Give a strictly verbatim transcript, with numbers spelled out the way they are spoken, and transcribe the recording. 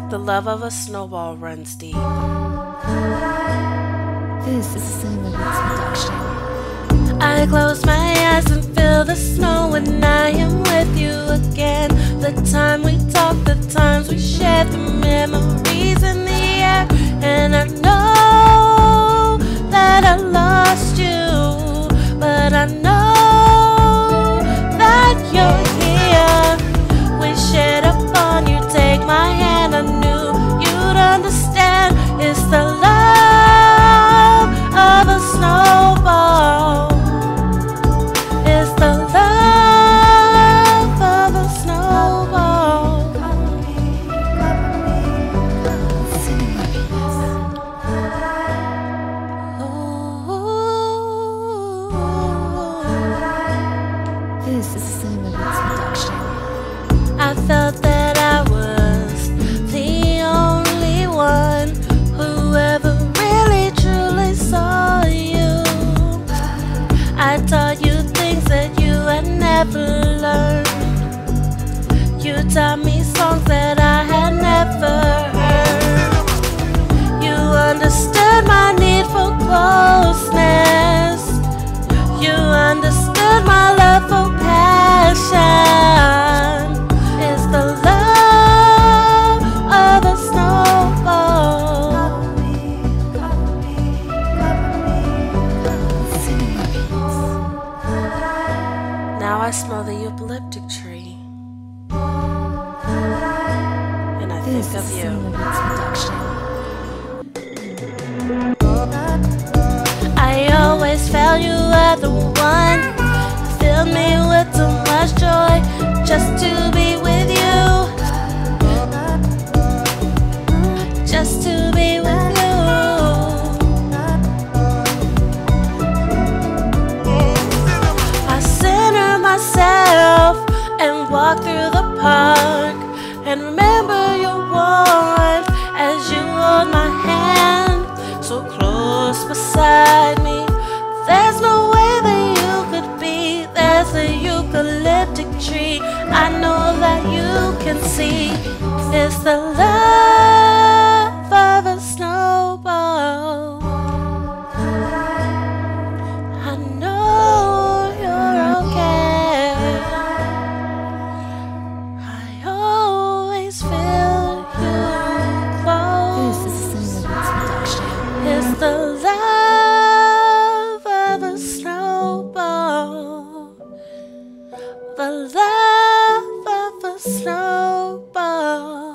The love of a snowball runs deep. This is a Cinema Beats production. I close my eyes and feel the snow when I am with you again. The time we talked, the times we shared, the memories in the air. And I know that I lost you, but I know that you're here. We shared a bond, you take my hand, I knew you'd understand. It's the love of a snowball. It's the love of a snowball. This is a Cinema Beats production. I felt that I was the only one who ever really truly saw you. I taught you things that you had never learned. You taught me songs that I had never heard. You understood my need for closeness. You understood my love for passion. It's the love of a snowball. Now I smell the eucalyptic tree, and I This think is of a you. Cinema Beats production. I always felt you were the one. Filled me with too much joy just to be with you. Just to be with you. I center myself and walk through the park and remember your warmth as you hold my hand so close beside me. There's no way that you could be. There's a eucalyptic tree I know that you can see. It's the love of a snowball. I know you're okay. I always feel you This is close. a Cinema Beats production. It's the love of a snowball. The love of a snowball.